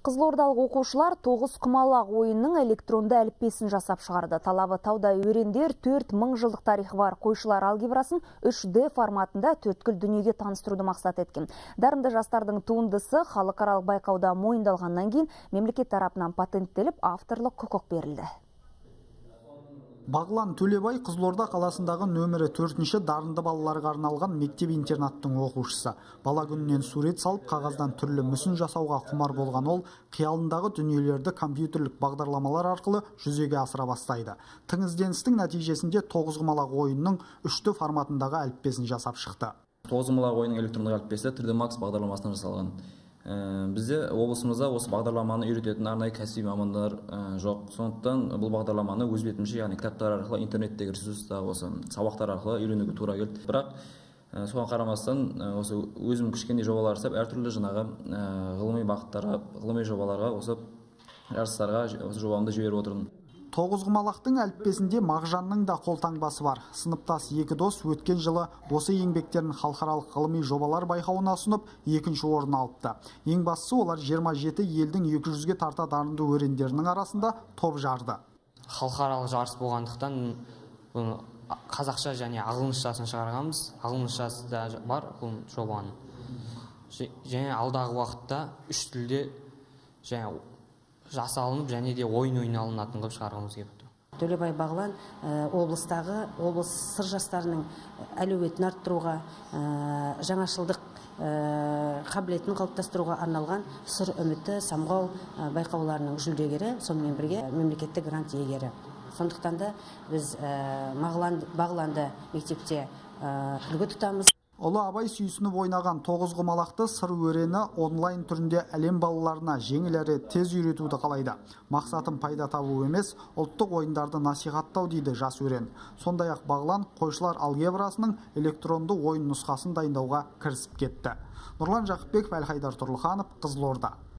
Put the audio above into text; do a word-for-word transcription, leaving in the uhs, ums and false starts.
Қызылордалық оқушылар тоғыз құмалақ ойынның электронды әліппесін жасап шығарды. Талабы таудай өрендер төрт мың жылдық тарихы бар қойшылар алгебрасын үш дэ форматында төрткүл дүниеге таныстыруды мақсат еткен. Дарынды жастардың туындысы халықаралық байқауда мойындалғаннан кейін мемлекет тарапынан патенттеліп, авторлық құқық берілді. Бағлан Төлебай Қызылорда қаласындағы нөмірі төртінші дарынды балаларға арналған мектеп-интернаттың оқушысы. Бала күнінен сурет салып, қағаздан түрлі мүсін жасауға құмар болған ол, қиялындағы дүниелерді компьютерлік бағдарламалар арқылы жүзеге асыра бастайды. Тың ізденістің нәтижесінде тоғыз құмалақ ойынның үш дэ форматындағы әліппесін жасап шықты. тоғыз құмалақ ойынның электрондық әліппесі три дэ макс бағдарламасынан жасалған. Бізде облысымызда осы бағдарламаны үйрететін арнайы кәсіби мамандар жоқ. Сондықтан бұл бағдарламаны өз бетімше, яғни кітаптар арқылы, интернеттегі ресурста, осы сабақтар арқылы үйренуге тура келді. Бірақ соған қарамастан осы өзім кішкене жобалар жасап, әртүрлі жаңағы ғылыми бағыттарға, ғылыми жобаларға, осы жарыстарға осы жобамды жіберіп отырмын. Тоғыз құмалақтың әліппесінде Мағжанның да қолтаңбасы бар. Сыныптас екі дос өткен жылы осы еңбектерін халықаралық ғылыми жобалар байқауына ұсынып, екінші орын алыпты. Ең бастысы олар жиырма жеті елдің екі жүзге тарта дарынды өрендерінің арасында топ жарды. Халықаралық жарыс болғандықтан қазақша және ағылшыншасын шығарғанбыз. Ағылшыншасы да бар бұл жобаның. Және алдағы уақытта үш тілде және жасалынып, және де ойын ойналынатын қылып шығарғымыз келіп отыр. Төлебай Бағлан облыстағы облыс сыр жастарының әлеуетін арттыруға, жаңашылдық қабілетін қалыптастыруға арналған сыр үміті самғау байқауларының жүлдегері, сонымен бірге мемлекеттік грант иегері. Сондықтан да біз Бағланды мектепте үлгі тұтамыз. Ұлы Абай сүйсініп ойнаған тоғыз құмалақты сыр өрені онлайн түрінде әлем балаларына жеңіл әрі тез үйретуді қалайды. Мақсатым пайда табу емес, ұлттық ойындарды насихаттау дейді жас өрен. Сондай-ақ Бағлан қойшылар алгебрасының электронды ойын нұсқасын дайындауға кірісіп кетті. Нұрлан Жақыпбеков, Әлхайдар Тұрлыханов, Қызылорда.